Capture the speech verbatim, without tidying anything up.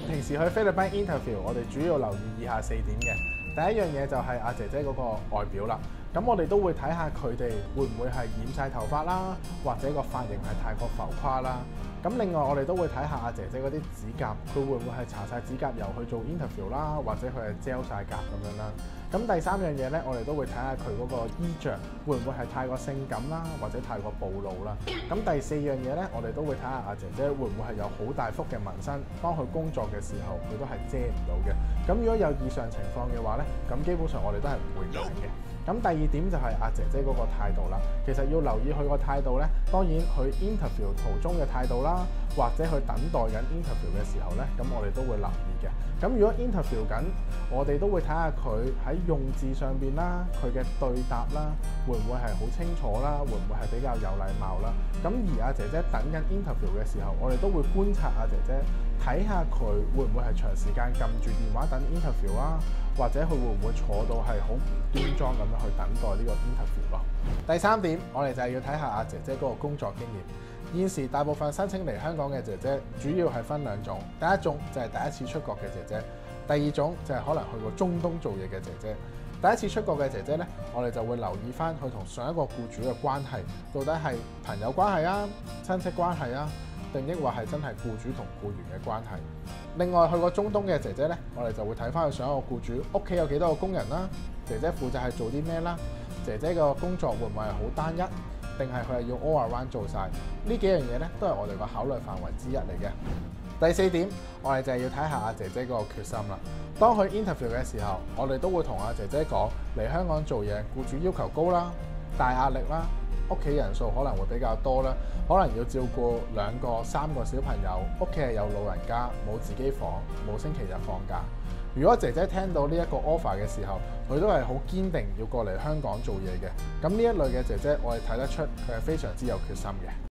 平時去菲律賓 interview，我哋主要留意以下四點嘅。第一樣嘢就係阿姐姐嗰個外表啦。咁我哋都會睇下佢哋會唔會係染晒頭髮啦，或者個髮型係太過浮誇啦。咁另外我哋都會睇下阿姐姐嗰啲指甲，佢會唔會係搽晒指甲油去做 interview 啦，或者佢係 gel 晒甲咁樣啦。咁第三樣嘢咧，我哋都會睇下佢嗰個衣着會唔會係太過性感啦，或者太過暴露啦。咁第四樣嘢咧，我哋都會睇下阿姐姐會唔會係有好大幅嘅紋身，當佢工作嘅時候佢都係遮唔到嘅。咁如果有以上情況嘅話咧，咁基本上我哋都係唔會揀嘅。咁第二點就係阿姐姐嗰個態度啦，其實要留意佢個態度咧，當然佢 interview 途中嘅態度啦，或者佢等待緊 interview 嘅時候咧，咁我哋都會留意嘅。咁如果 interview 緊，我哋都會睇下佢喺用字上邊啦，佢嘅對答啦，會唔會係好清楚啦，會唔會係比較有禮貌啦。咁而阿姐姐等緊 interview 嘅時候，我哋都會觀察阿姐姐，睇下佢會唔會係長時間撳住電話等 interview 啊，或者佢會唔會坐到係好唔端莊咁樣去等待呢個 interview 咯。第三點，我哋就係要睇下阿姐姐嗰個工作經驗。現時大部分申請嚟香港嘅姐姐，主要係分兩種。第一種就係第一次出國嘅姐姐，第二種就係可能去過中東做嘢嘅姐姐。第一次出國嘅姐姐咧，我哋就會留意翻佢同上一個僱主嘅關係，到底係朋友關係啊、親戚關係啊，定抑或係真係僱主同僱員嘅關係。另外去過中東嘅姐姐咧，我哋就會睇翻佢上一個僱主屋企有幾多個工人啦，姐姐負責係做啲咩啦，姐姐個工作會唔會係好單一？定係佢係要 all around 做晒呢幾樣嘢咧，都係我哋個考慮範圍之一嚟嘅。第四點，我哋就係要睇下阿姐姐嗰個決心啦。當佢 interview 嘅時候，我哋都會同阿姐姐講，嚟香港做嘢，僱主要求高啦，大壓力啦，屋企人數可能會比較多啦，可能要照顧兩個、三個小朋友，屋企係有老人家，冇自己房，冇星期日放假。如果姐姐聽到呢一個 offer 嘅時候，佢都係好堅定要過嚟香港做嘢嘅，咁呢一類嘅姐姐，我哋睇得出佢係非常之有決心嘅。